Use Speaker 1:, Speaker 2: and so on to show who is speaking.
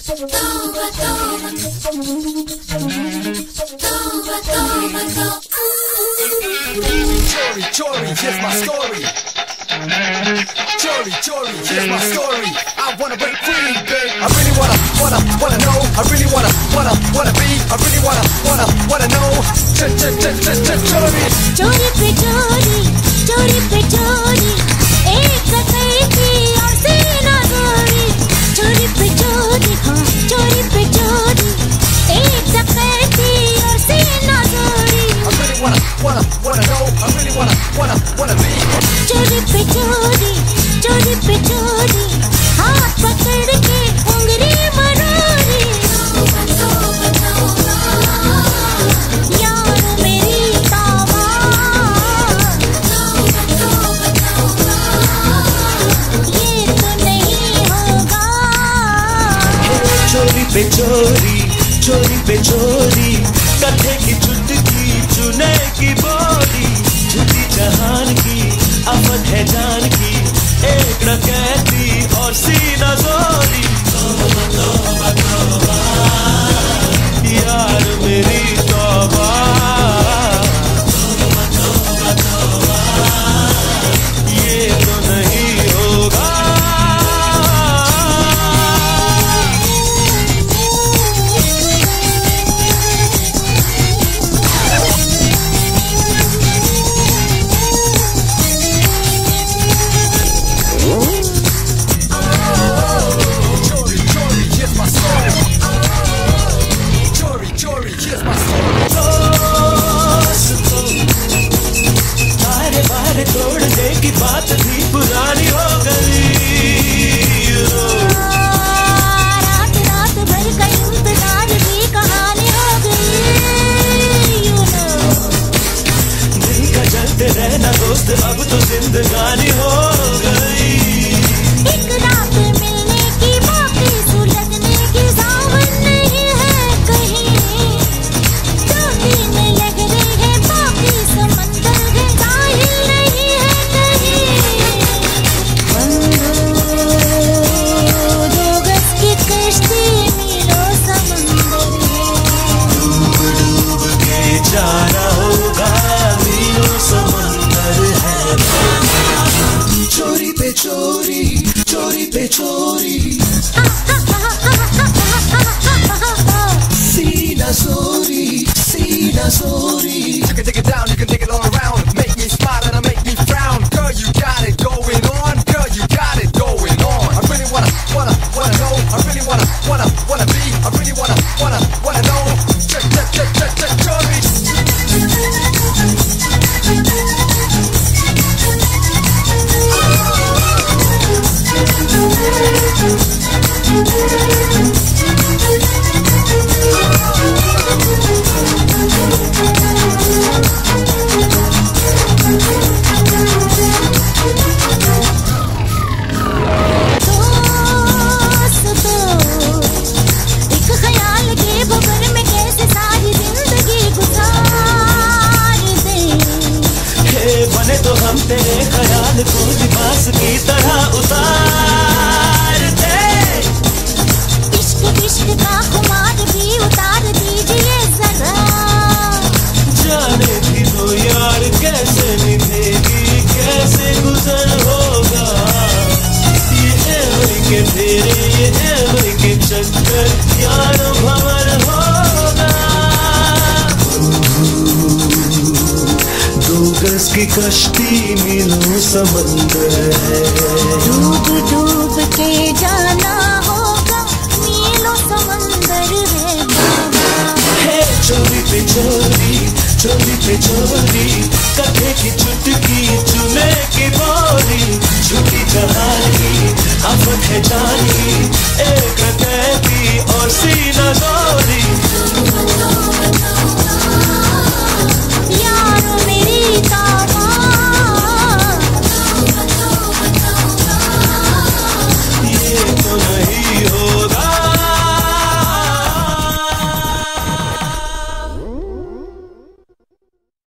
Speaker 1: Chori, here's my story. Chori, here's my story. I wanna break free, babe. I really wanna know. I really wanna be. I really wanna know. Chori.
Speaker 2: चोरी पे चोरी, एक डकैती और सीना जोरी। चोरी पे चोरी, हाँ चोरी पे चोरी, एक डकैती और सीना जोरी।
Speaker 1: I really wanna know. I really wanna be.
Speaker 2: चोरी पे चोरी, हाथ पकड़ के उंगली मरोरी। यार मेरी तौबा, ये तो नहीं होगा।
Speaker 3: चोरी पे चोरी, कथे की चुटकी चुने की बोली। झूठी जहान की आफत है जान की, एक डकैती और सीना जोरी। यार मेरी तौबा, ये तो नहीं होगा। तोड़ने की बात भी पुरानी हो गई।
Speaker 2: रात भर का इंतजार भी कहानी हो गई।
Speaker 3: दिल का जलते रहना दोस्त अब तो जिंदगानी हो गई।
Speaker 2: एक रात मिलने की बाकी सुलझने की सावन नहीं है कहीं। दो दिन लहरें हैं बाकी समंदर है साहिल नहीं है कहीं। दो गज की कश्ती मीलों समंदर है।
Speaker 3: डूब के जाना होगा, मीलों समंदर है। चोरी पे चोरी, सीना सोरी।
Speaker 1: You can take it down, you can take it all around. Make me smile and make me frown. Girl, you got it going on. Girl, you got it going on. I really wanna know. I really wanna be. I really wanna know. Chori.
Speaker 3: तो हम तेरे ख्याल को लिबास की तरह उतार दे।
Speaker 2: इश्क का खुमार भी उतार दीजिए जरा।
Speaker 3: जाने भी तो यार कैसे निभेगी, कैसे गुजर होगा। ये एवरी के फेरे, ये एवरी के चक्कर, यार भंवर होगा। दो गज की कश्ती मीलों समंदर है।
Speaker 2: डूब के जाना होगा, मीलों समंदर है बाबा।
Speaker 3: चोरी पे चोरी, कथे की चुटकी चुने की बोली। झूठी जहान की आफत है जान की, एक डकैती और सीना जोरी।